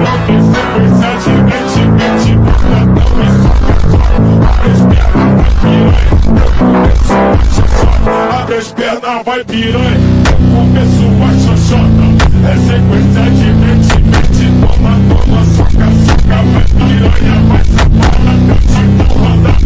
Abre as pernas, vai piranha, começou a xoxota, é sequência de